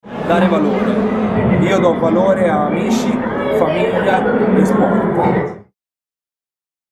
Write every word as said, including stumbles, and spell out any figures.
Dare valore. Io do valore a amici, famiglia e sport.